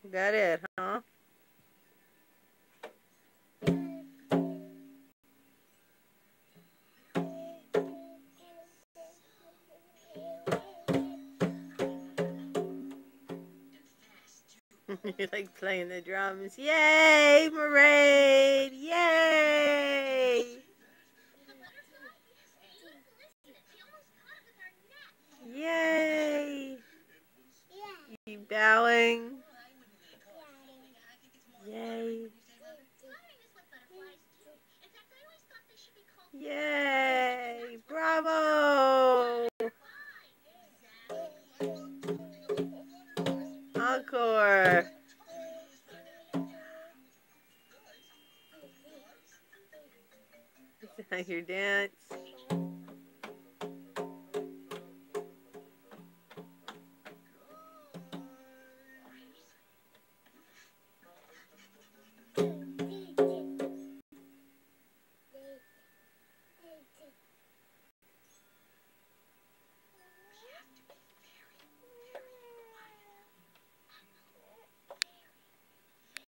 Got it, huh? You like playing the drums. Yay, Maraid! Yay! Yay! You bowing? Yay! Yay! Bravo! Encore! Is that your dance?